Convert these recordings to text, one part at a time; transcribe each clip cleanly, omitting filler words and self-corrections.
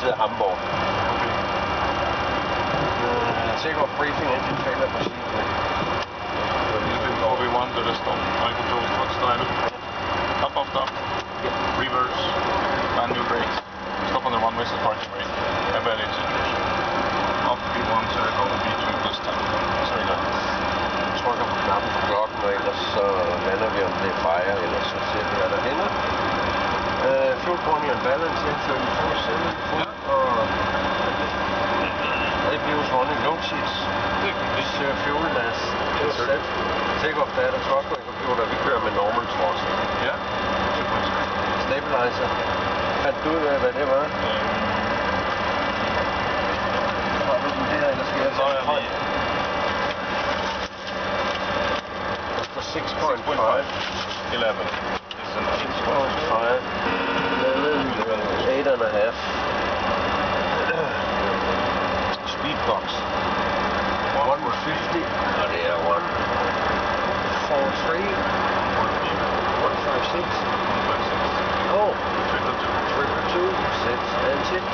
side af Hamburg. Okay. Take off briefing, engine failure, proceed. OV1 to the stop. High control, hot style. Up, off, up. Reverse. Manual brakes. Stop on the runway, set parking brake. Evaluate situation. After B1, så er det over B2 this time. Så er det godt. Trykker på knappen på blokken, og ellers så lander vi, om det er fire, ellers så ser vi, hvad der hænder. Fuel point and balance, indføring full send, fuld, og APU's running, load sheets, fuel mass, set, take off data, throttle computer, vi kører med normal throttle. Ja. Stabilizer, fandt du ud af, hvad det var? Har du den her, eller skal jeg tage den højt? 6.5 11. 6.5 8.5 Speedbox 150 og det er 143 156 oh 322 set engine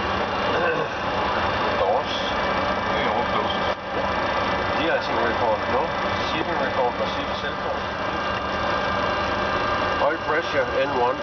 doors all closed. de-icing record no seating record og seat cell phone oil pressure N1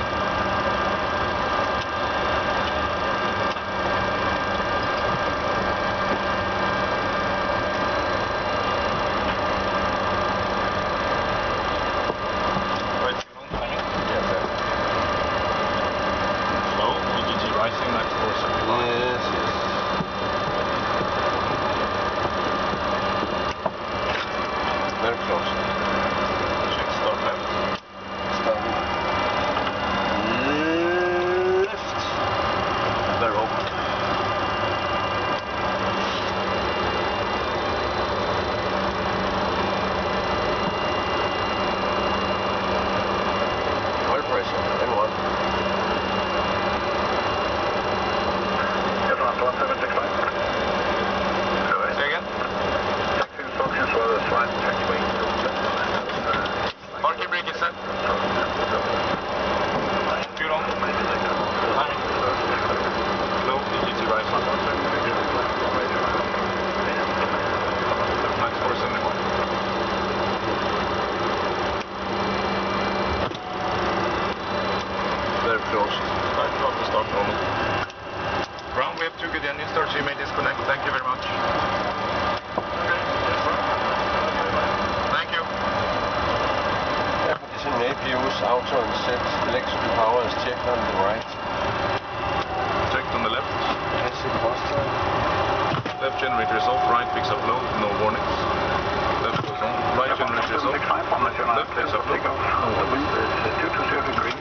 auto and set electrical power is checked on the right. Checked on the left. Passive hostile. Left generator is off, right picks up low, no warnings. Left goes on, right generator is off, left picks up low. 220 degree.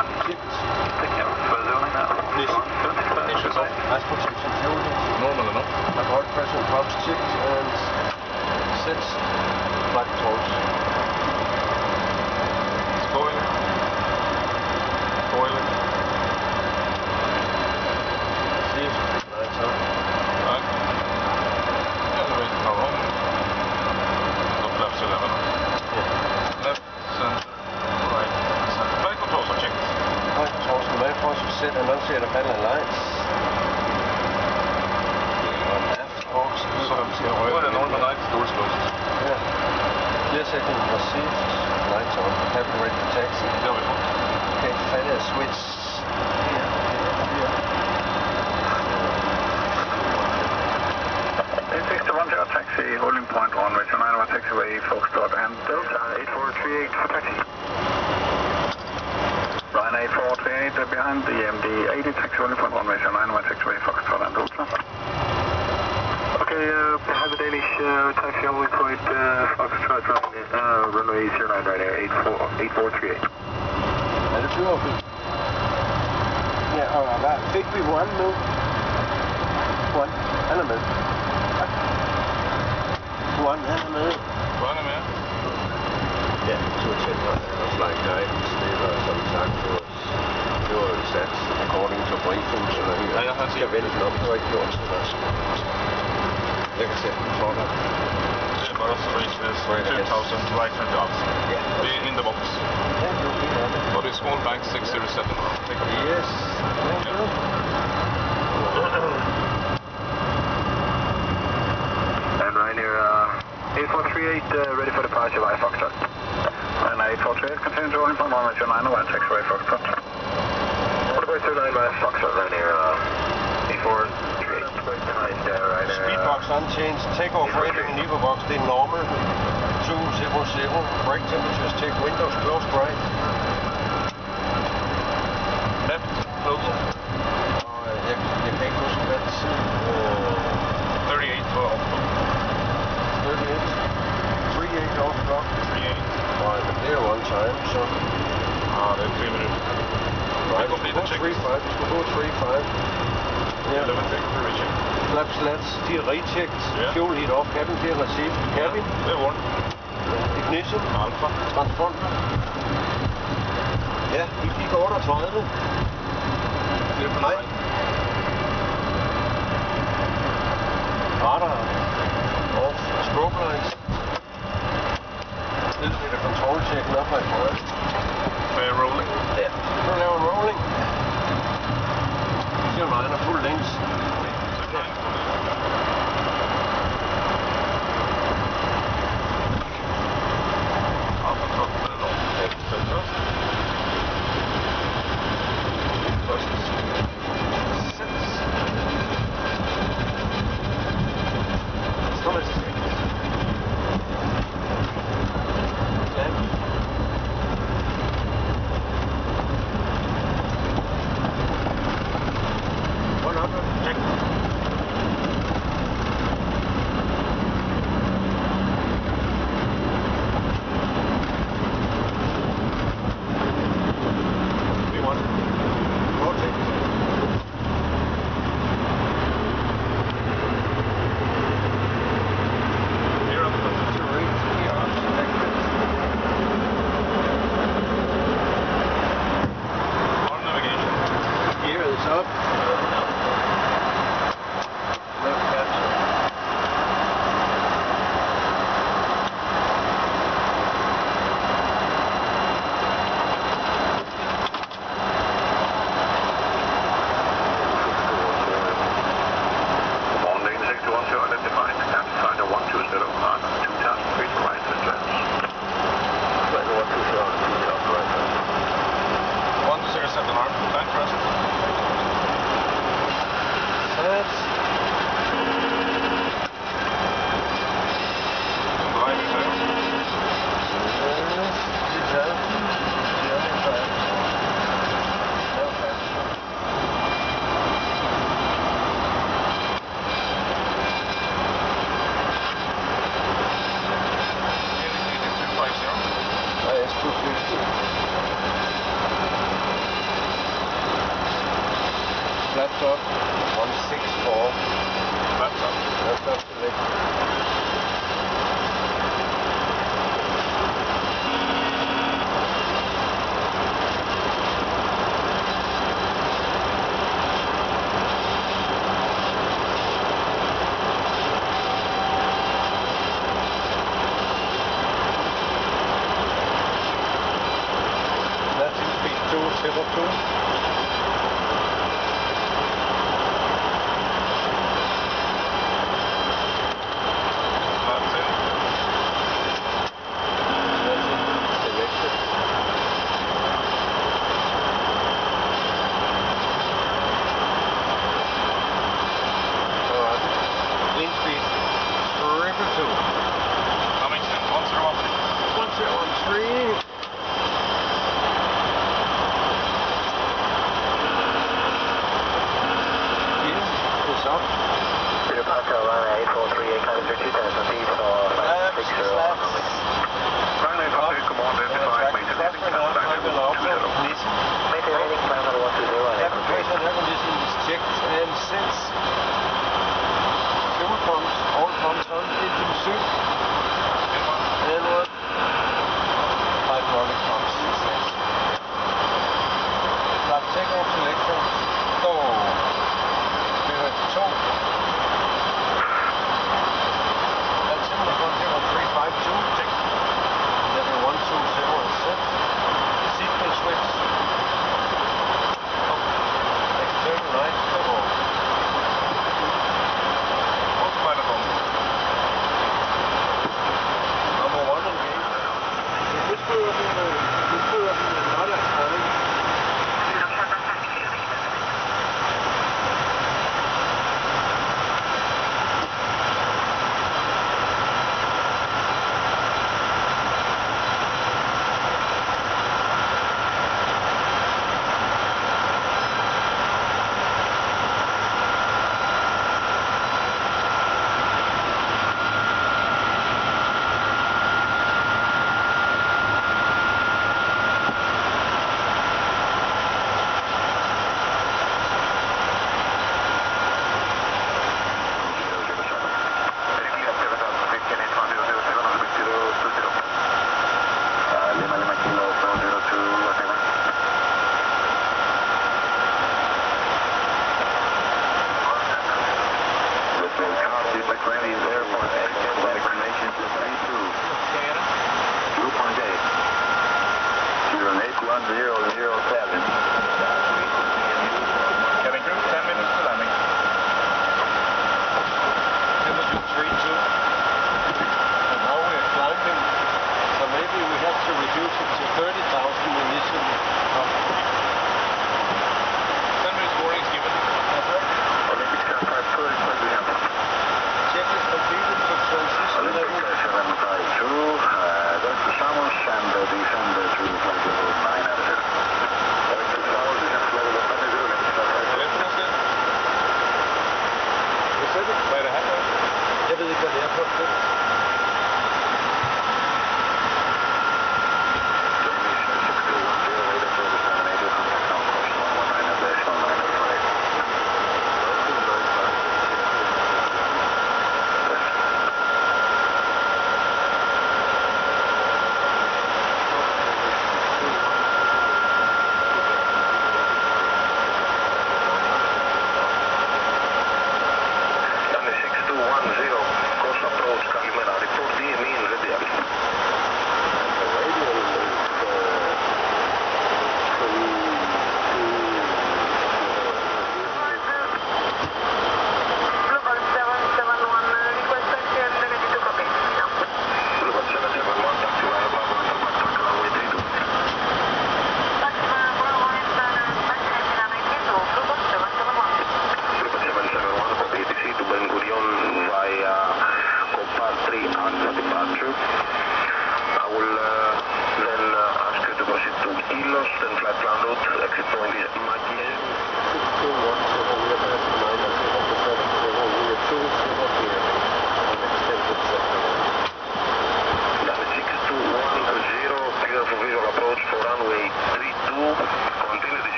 Finish is off. Ice protection fuel. Normal enough. Oil pressure pumps checked and sets flight controls. Boiler. See, lights on. Right. Elevator power on. Top flaps 11. Yeah. Left, center, right, center. Flight controls are checked. Flight controls are made for us to set annunciator panel and lights. So, what are normal lights? Doors closed. Yeah. Gear setting received. Lights on. Cabin ready for taxi. There we go. Okay, failure switch. Here. 861 taxi, holding point on Region 9 taxiway, Foxtrot and Delta 8438 for taxi. Ryan 8438 behind the MD 80 taxi, holding point on Region 9 taxiway, Foxtrot and Delta. Okay, behind the Danish taxi, holding point Foxtrot, runway 09 right there, 8438. Er det flyverfly? Ja, og hvad? Fik vi one nu? One, han er med. One, han er med. One er med? Ja, 2 tænder og flight guidance, det var som sagt, det var jo sat according to briefing, så ja, jeg har set. Jeg vente den op, det var ikke gjort, så der er jeg kan sætte den for dig. But also reach this 2000 right hand up. Yeah. Be in the box. Yeah, Body small bank 607. Yes. And Ryanair 8438 ready for departure via Foxtrot. And 8438 continue to inform on your 901 taxiway Foxtrot. Quarterway 29 via Foxtrot, Ryanair 8438 behind Ryanair. Speedbox unchanged, takeoff rating in Evo box, det er normal. 200, brake temperatures, take windows closed right. Left, close. Jeg kan ikke huske, hvad det siger. 38 for off-block. 38? 38 off block? 38. Nej, men det er jo on time, så... Det er 3 minutter. Nej, vi skulle gå 3.5. Vi skulle gå 3.5. Ja. 11 take reaching. Flaps slats, de er rechecked. Ja. Fuel heat off, cabin gear received. Cabin, Det er warm. ignition, Alfa. transponder. Ja, de gik 38. Nej. Radar. Off. Strobe lights. Little bit of control check up my point. Rolling. Ja, nu laver en rolling. 09 er full length. Laptop 164. Laptop select. Latin speed 202.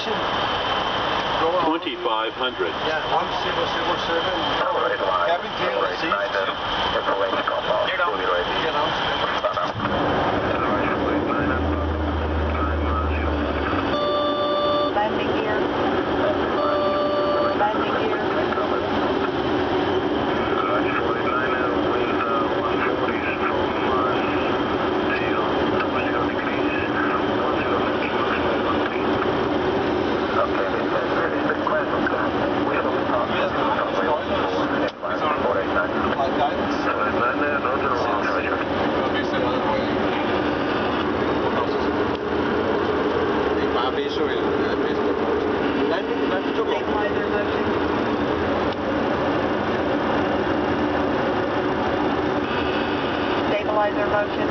elevation. Go on. 2,500. Yeah, 1007. Cabin clear, seats. Get out. Get out. Landing gear. Landing gear. Stabilizer motion.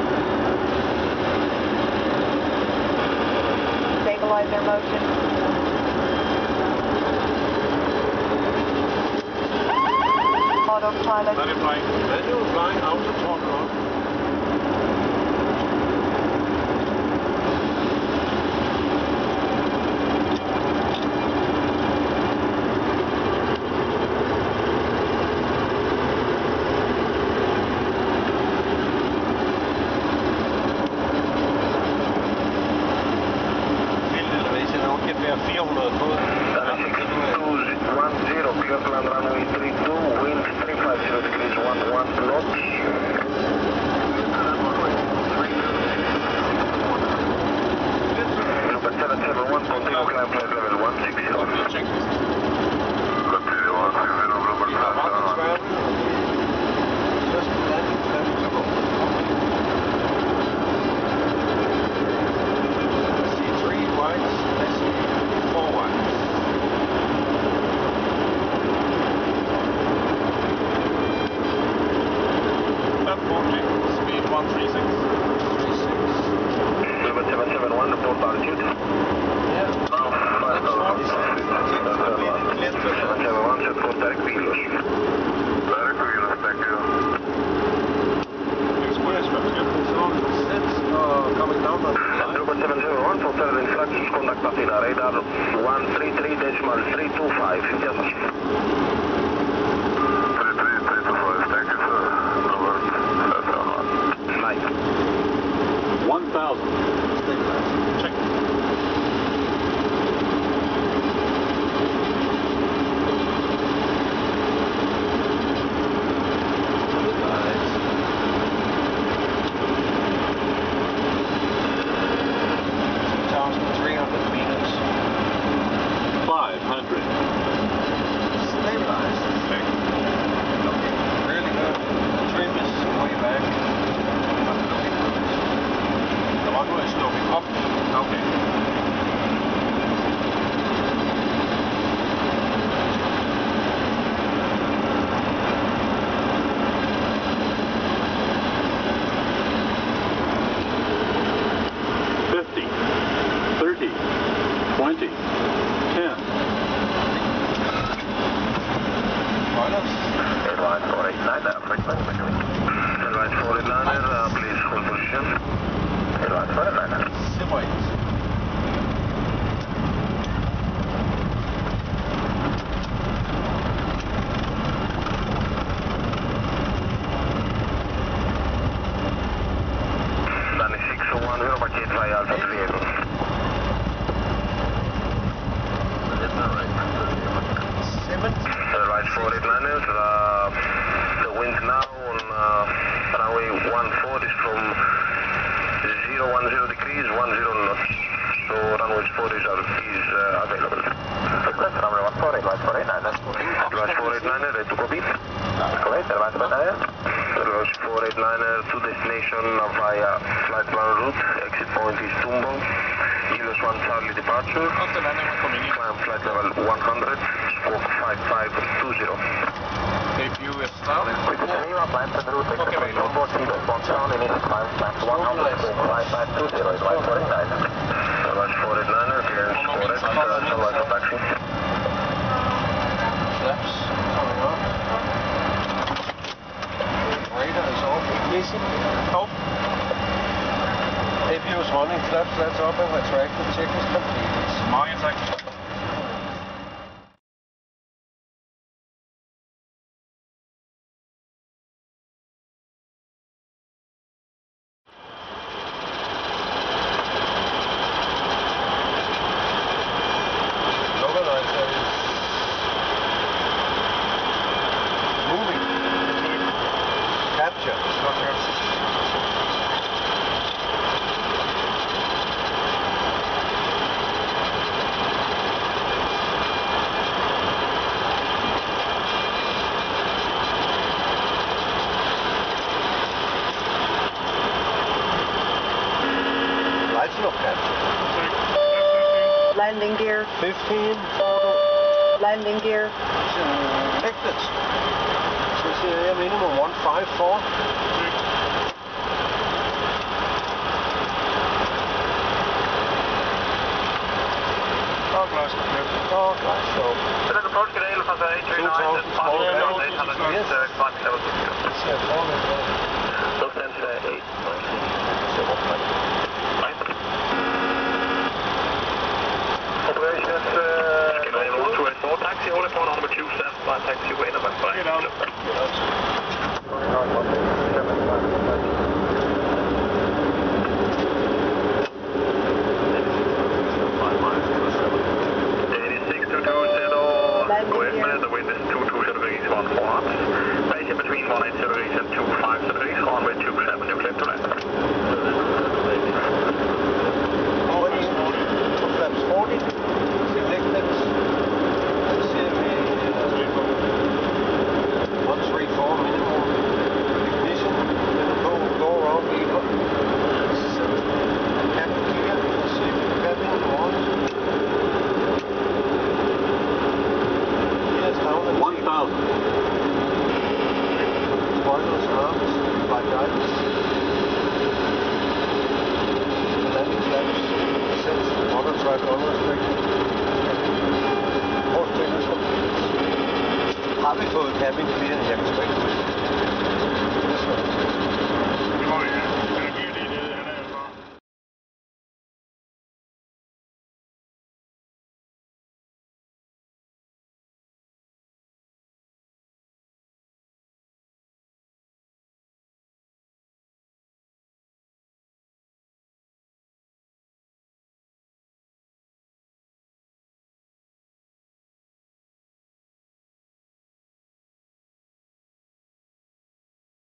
Stabilizer motion. Autopilot. Manual flying, auto throttle on. Radar 133.325. Yes. 33325, thank you, sir. Number 1,000. Check. morning. Flaps up and retracted. Check is complete. Mange tak. Localizer is moving. Capture. It's not capture. Lights not capture. Landing gear. 15, photo. Landing gear. Connected. Så siger jeg minimum 154. Glass clear. Oh, glass stop. Så den approach kanal fra A39, den fra 800 kvart level 6. Det ser fornemt ud. Lufthavn til 8. Det var fint. Operations, Scanner 124, taxi, hold it for number 2, stand by taxi, way number 5. Get down. The wind is 22 degrees, 14 knots. Station between 18 degrees and 25 degrees, runway 27, you clear to land. Flaps 40. Selected. CMA 134 minimum. Ignition. Go around Eagle. Cabin clear. Cabin on. 1,000. Spoilers, arms, flight guidance. Landing flaps, set, auto track unrestricted. Course check is complete. Har vi fået cabin clear? Jeg kan sgu ikke